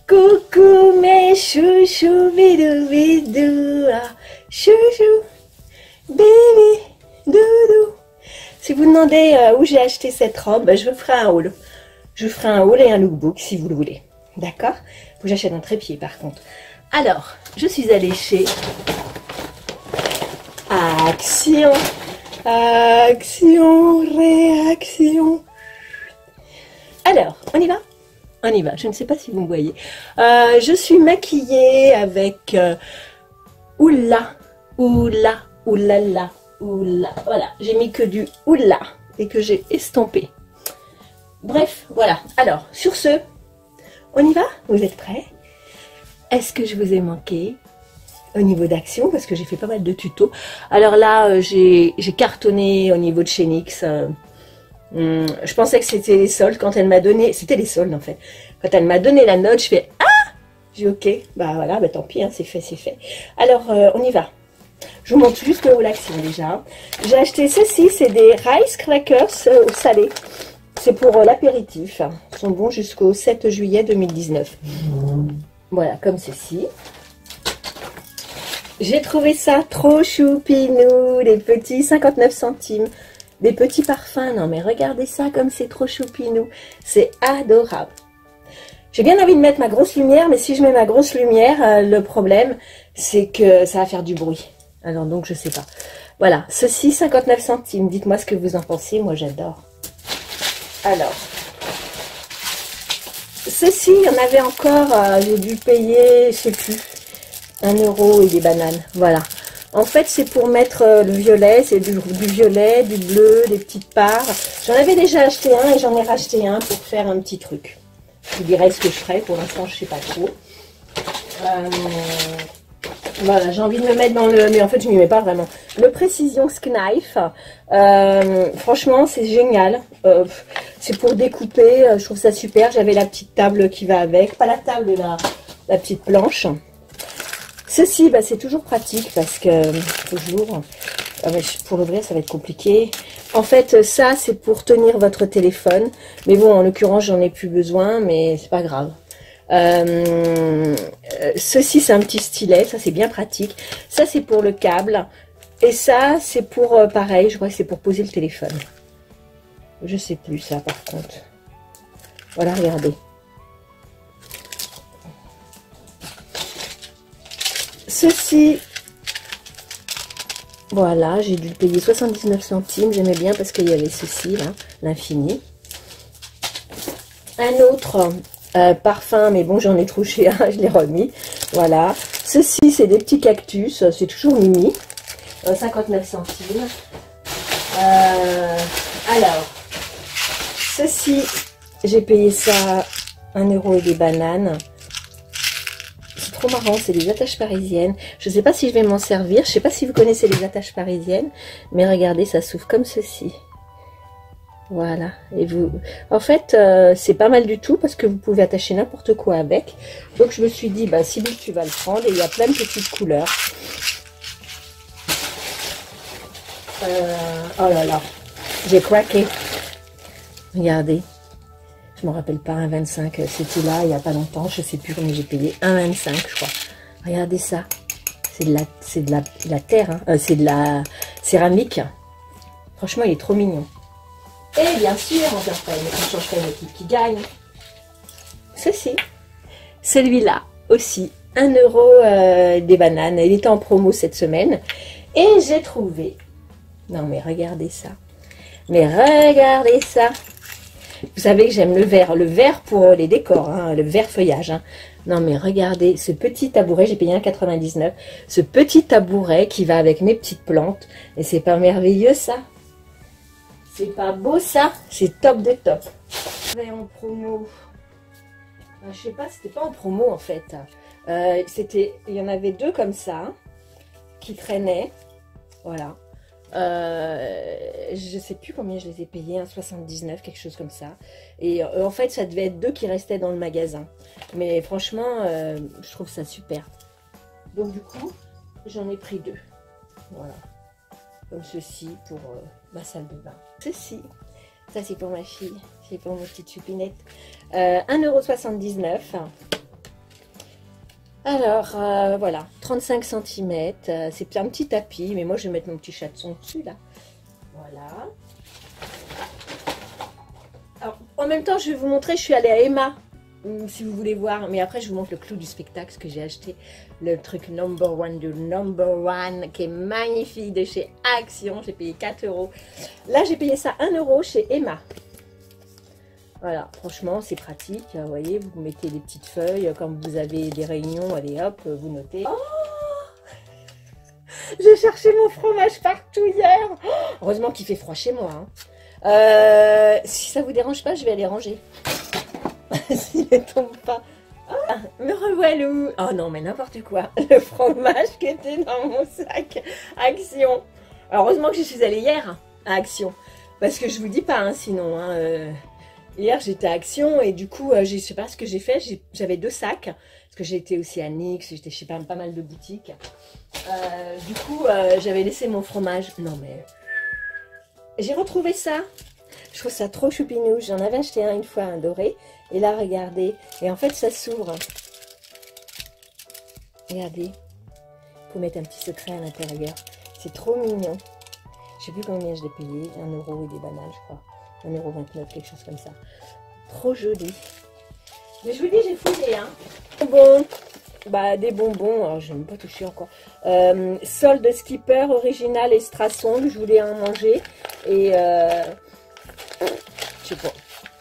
Coucou mes chouchous, bidou bidou, ah, chouchou, bébé, doudou. Si vous demandez où j'ai acheté cette robe, je vous ferai un haul. Je vous ferai un haul et un lookbook si vous le voulez. D'accord? Faut que j'achète un trépied par contre. Alors, je suis allée chez Action. Action, réaction. Alors, on y va? On y va, je ne sais pas si vous me voyez. Je suis maquillée avec oula, oula, oulala, oula. Voilà, j'ai mis que du oula et que j'ai estampé. Bref, voilà. Alors, sur ce, on y va? Vous êtes prêts? Est-ce que je vous ai manqué au niveau d'action? Parce que j'ai fait pas mal de tutos. Alors là, j'ai cartonné au niveau de chez NYX. Je pensais que c'était les soldes quand elle m'a donné, c'était les soldes en fait. Quand elle m'a donné la note, je fais ah, j'ai ok, bah voilà, bah tant pis, hein, c'est fait, c'est fait. Alors on y va. Je vous montre juste le haul action déjà. J'ai acheté ceci, c'est des rice crackers au salé. C'est pour l'apéritif. Ils sont bons jusqu'au 7 juillet 2019. Voilà, comme ceci. J'ai trouvé ça trop choupinou, les petits 59 centimes. Des petits parfums, non mais regardez ça comme c'est trop choupinou, c'est adorable. J'ai bien envie de mettre ma grosse lumière, mais si je mets ma grosse lumière, le problème c'est que ça va faire du bruit. Alors donc je sais pas. Voilà, ceci 59 centimes, dites-moi ce que vous en pensez, moi j'adore. Alors, ceci, il y en avait encore, j'ai dû payer, je sais plus, 1 € et des bananes, voilà. En fait, c'est pour mettre le violet, c'est du violet, du bleu, des petites parts. J'en avais déjà acheté un et j'en ai racheté un pour faire un petit truc. Je vous dirai ce que je ferai, pour l'instant je sais pas trop. Voilà, j'ai envie de me mettre dans le... Mais en fait, je m'y mets pas vraiment. Le Precision Knife, franchement, c'est génial. C'est pour découper, je trouve ça super. J'avais la petite table qui va avec. Pas la table, la petite planche. Ceci, bah, c'est toujours pratique parce que toujours, pour l'ouvrir, ça va être compliqué. En fait, ça, c'est pour tenir votre téléphone. Mais bon, en l'occurrence, j'en ai plus besoin, mais c'est pas grave. Ceci, c'est un petit stylet. Ça, c'est bien pratique. Ça, c'est pour le câble. Et ça, c'est pour, pareil, je crois que c'est pour poser le téléphone. Je sais plus, ça, par contre. Voilà, regardez. Ceci, voilà, j'ai dû le payer 79 centimes, j'aimais bien parce qu'il y avait ceci, là, l'infini. Un autre parfum, mais bon, j'en ai trouvé un, je l'ai remis, voilà. Ceci, c'est des petits cactus, c'est toujours Mimi, 59 centimes. Alors, ceci, j'ai payé ça 1 € et des bananes. Trop marrant, c'est des attaches parisiennes. Je ne sais pas si je vais m'en servir. Je ne sais pas si vous connaissez les attaches parisiennes. Mais regardez, ça s'ouvre comme ceci. Voilà. Et vous, en fait, c'est pas mal du tout parce que vous pouvez attacher n'importe quoi avec. Donc je me suis dit, bah Sybille, tu vas le prendre. Et il y a plein de petites couleurs. Oh là là, j'ai craqué. Regardez. Je me rappelle pas, 1,25, c'était là il n'y a pas longtemps, je sais plus combien j'ai payé, 1,25 je crois. Regardez ça, c'est de la terre, hein. C'est de la céramique. Franchement, il est trop mignon. Et bien sûr, on change pas une équipe qui gagne. Ceci, celui-là aussi, 1 € des bananes, il était en promo cette semaine. Et j'ai trouvé, non mais regardez ça, Vous savez que j'aime le vert pour les décors, hein, le vert feuillage. Hein. Non mais regardez, ce petit tabouret, j'ai payé 1,99 €. Ce petit tabouret qui va avec mes petites plantes. Et c'est pas merveilleux ça? C'est pas beau ça? C'est top de top. En promo. Je sais pas, c'était pas en promo en fait. Il y en avait 2 comme ça, qui traînaient. Voilà. Je sais plus combien je les ai payés, 1,79 €, quelque chose comme ça. Et en fait, ça devait être 2 qui restaient dans le magasin. Mais franchement, je trouve ça super. Donc du coup, j'en ai pris 2. Voilà. Comme ceci pour ma salle de bain. Ceci, ça c'est pour ma fille, c'est pour ma petite chupinette. 1,79 €. Alors, voilà, 35 cm. C'est un petit tapis, mais moi, je vais mettre mon petit chaton dessus, là. Voilà. Alors, en même temps, je vais vous montrer, je suis allée à Emma, si vous voulez voir. Mais après, je vous montre le clou du spectacle, ce que j'ai acheté. Le truc number one du number one, qui est magnifique, de chez Action. J'ai payé 4 €. Là, j'ai payé ça 1 € chez Emma. Voilà, franchement, c'est pratique. Vous voyez, vous mettez des petites feuilles. Quand vous avez des réunions, allez hop, vous notez. Oh, j'ai cherché mon fromage partout hier. Oh, heureusement qu'il fait froid chez moi. Si ça vous dérange pas, je vais aller ranger. S'il ne tombe pas. Ah, me revoilà. Oh non, mais n'importe quoi. Le fromage qui était dans mon sac. Action. Alors, heureusement que je suis allée hier à Action. Parce que je vous dis pas, hein, sinon... hier, j'étais à Action et du coup, je sais pas ce que j'ai fait. J'avais 2 sacs. Parce que j'ai été aussi à Nix, j'étais chez pas mal de boutiques. Du coup, j'avais laissé mon fromage. Non, mais... J'ai retrouvé ça. Je trouve ça trop choupinou. J'en avais acheté un une fois, un doré. Et là, regardez. Et en fait, ça s'ouvre. Regardez. Il faut mettre un petit secret à l'intérieur. C'est trop mignon. Je sais plus combien je l'ai payé. 1 € et des bananes, je crois. 1,29 €, quelque chose comme ça. Trop joli. Mais je vous dis, j'ai fouillé, hein. Bonbons. Bah, des bonbons. Alors, je n'ai même pas touché encore. Solde Skipper, original et Strasson. Je voulais en manger. Et, je sais pas.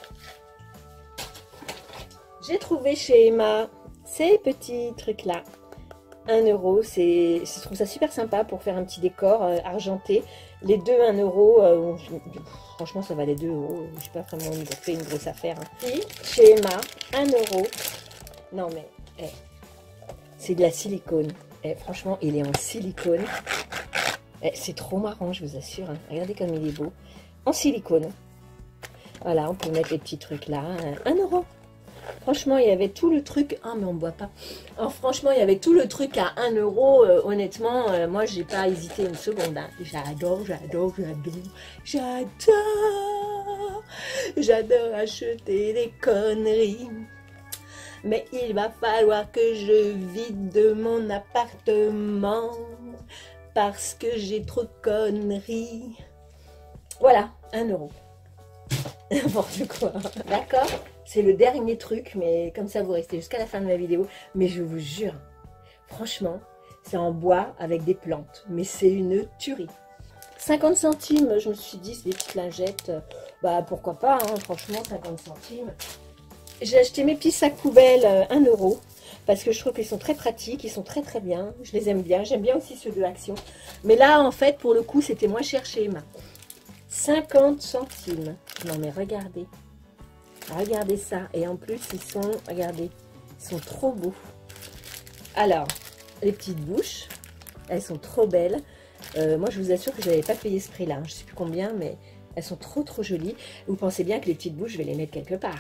J'ai trouvé chez Emma ces petits trucs-là. 1 €. Je trouve ça super sympa pour faire un petit décor argenté. Les deux 1 €. Franchement, ça valait 2 €. Je sais pas vraiment, ils ont fait une grosse affaire. Hein. Et chez Emma, 1 €. Non, mais c'est de la silicone. Franchement, il est en silicone. C'est trop marrant, je vous assure. Hein. Regardez comme il est beau. En silicone. Voilà, on peut mettre les petits trucs là. 1 €. Franchement, il y avait tout le truc. Ah, mais on ne boit pas. Alors, franchement, il y avait tout le truc à 1 €. Honnêtement, moi, j'ai pas hésité une seconde. Hein. J'adore, j'adore, j'adore. J'adore. J'adore acheter des conneries. Mais il va falloir que je vide mon appartement. Parce que j'ai trop de conneries. Voilà, 1 €. N'importe quoi. D'accord? C'est le dernier truc, mais comme ça vous restez jusqu'à la fin de ma vidéo. Mais je vous jure, franchement, c'est en bois avec des plantes. Mais c'est une tuerie. 50 centimes, je me suis dit, c'est des petites lingettes. Bah pourquoi pas, hein, franchement, 50 centimes. J'ai acheté mes petits sacs poubelles 1 €. Parce que je trouve qu'ils sont très pratiques, ils sont très très bien. Je les aime bien. J'aime bien aussi ceux de Action. Mais là, en fait, pour le coup, c'était moins cher chez Emma. 50 centimes. Non mais regardez. Regardez ça. Et en plus, ils sont, regardez, ils sont trop beaux. Alors, les petites bouches, elles sont trop belles. Moi, je vous assure que je n'avais pas payé ce prix-là. Hein. Je ne sais plus combien, mais elles sont trop trop jolies. Vous pensez bien que les petites bouches, je vais les mettre quelque part.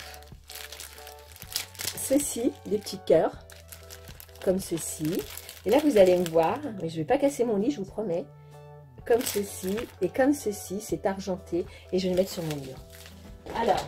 Ceci, des petits cœurs, comme ceci. Et là, vous allez me voir, mais je ne vais pas casser mon lit, je vous promets. Comme ceci et comme ceci, c'est argenté. Et je vais le mettre sur mon mur. Alors,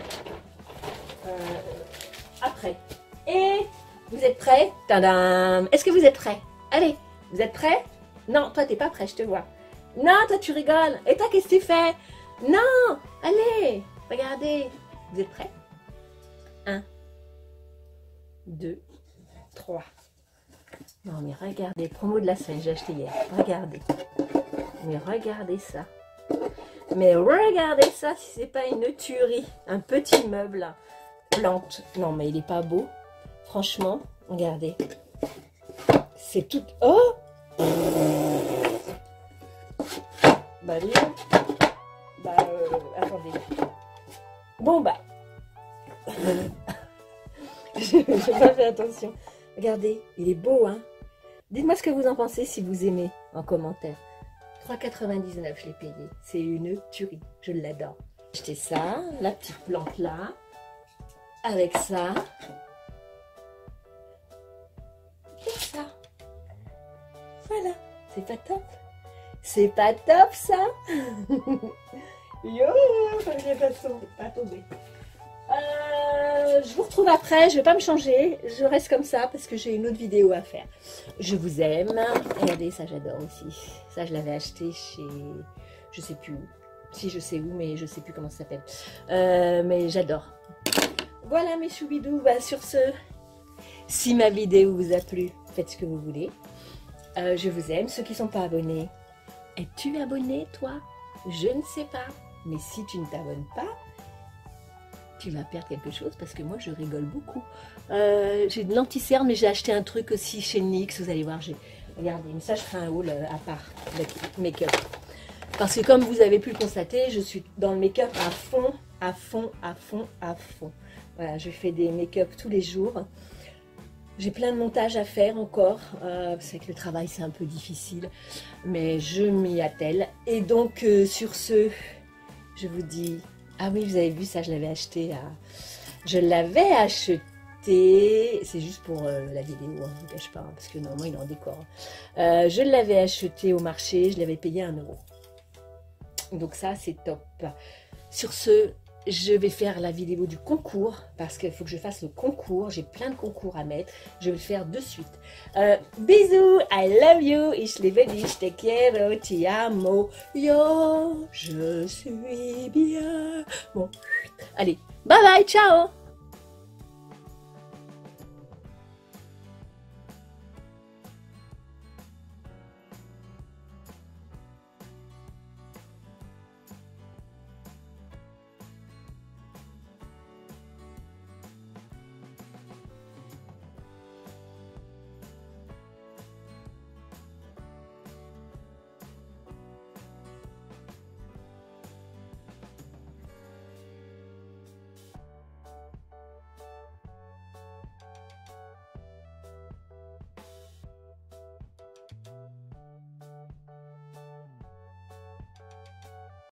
après. Et vous êtes prêts? Tadam! Est-ce que vous êtes prêts? Allez, vous êtes prêts? Non, toi, t'es pas prêt, je te vois. Non, toi, tu rigoles. Et toi, qu'est-ce que tu fais? Non! Allez, regardez. Vous êtes prêts? 1, 2, 3. Non, mais regardez, promo de la semaine, j'ai acheté hier. Regardez. Mais regardez ça. Mais regardez ça, si c'est pas une tuerie. Un petit meuble. Plante. Non, mais il est pas beau. Franchement, regardez. C'est tout... Oh! Bah, lui. Bah, attendez. Bon, bah. J'ai pas fait attention. Regardez, il est beau, hein? Dites-moi ce que vous en pensez si vous aimez en commentaire. 3,99 je l'ai payé. C'est une tuerie. Je l'adore. J'ai acheté ça, la petite plante là. Avec ça. Et ça. Voilà. C'est pas top? C'est pas top ça? Yo, je vais pas tomber. Je vous retrouve retrouve après. Je vais pas me changer. Je reste comme ça parce que j'ai une autre vidéo à faire. Je vous aime. Regardez, ça j'adore aussi. Ça, je l'avais acheté chez... Je sais plus où. Si, je sais où, mais je sais plus comment ça s'appelle. Mais j'adore. Voilà mes choubidous. Bah, sur ce, si ma vidéo vous a plu, faites ce que vous voulez. Je vous aime. Ceux qui ne sont pas abonnés, es-tu abonné, toi? Je ne sais pas. Mais si tu ne t'abonnes pas, tu vas perdre quelque chose parce que moi, je rigole beaucoup. J'ai de l'anti-cerne, mais j'ai acheté un truc aussi chez NYX. Vous allez voir, regardez, ça, je ferai un haul à part avec make-up. Parce que comme vous avez pu le constater, je suis dans le make-up à fond, à fond, à fond, à fond. Voilà, je fais des make-up tous les jours. J'ai plein de montages à faire encore. C'est que le travail, c'est un peu difficile. Mais je m'y attelle. Et donc, sur ce, je vous dis... Ah oui, vous avez vu ça, je l'avais acheté à... Je l'avais acheté... C'est juste pour la vidéo, hein, je ne cache pas, hein, parce que normalement, il est en décor. Je l'avais acheté au marché, je l'avais payé 1 €. Donc ça, c'est top. Sur ce... Je vais faire la vidéo du concours parce qu'il faut que je fasse le concours. J'ai plein de concours à mettre. Je vais le faire de suite. Bisous, I love you. Ich liebe dich, te quiero, ti amo. Yo, je suis bien. Bon, allez, bye bye, ciao.